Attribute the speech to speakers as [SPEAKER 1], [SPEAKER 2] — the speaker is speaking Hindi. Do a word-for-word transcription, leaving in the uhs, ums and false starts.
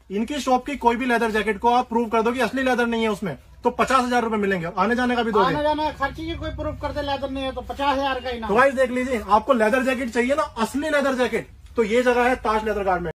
[SPEAKER 1] इनकी शॉप की कोई भी लेदर जैकेट को आप प्रूव कर दो कि असली लेदर नहीं है उसमें, तो पचास हजार रूपये मिलेंगे। आने जाने का भी दोगे?
[SPEAKER 2] आने जाने खर्ची की कोई प्रूफ करते लेदर नहीं है तो पचास हजार का ही ना।
[SPEAKER 1] तो गाइस देख लीजिए, आपको लेदर जैकेट चाहिए ना, असली लेदर जैकेट, तो ये जगह है ताज लेदर गारमेंट।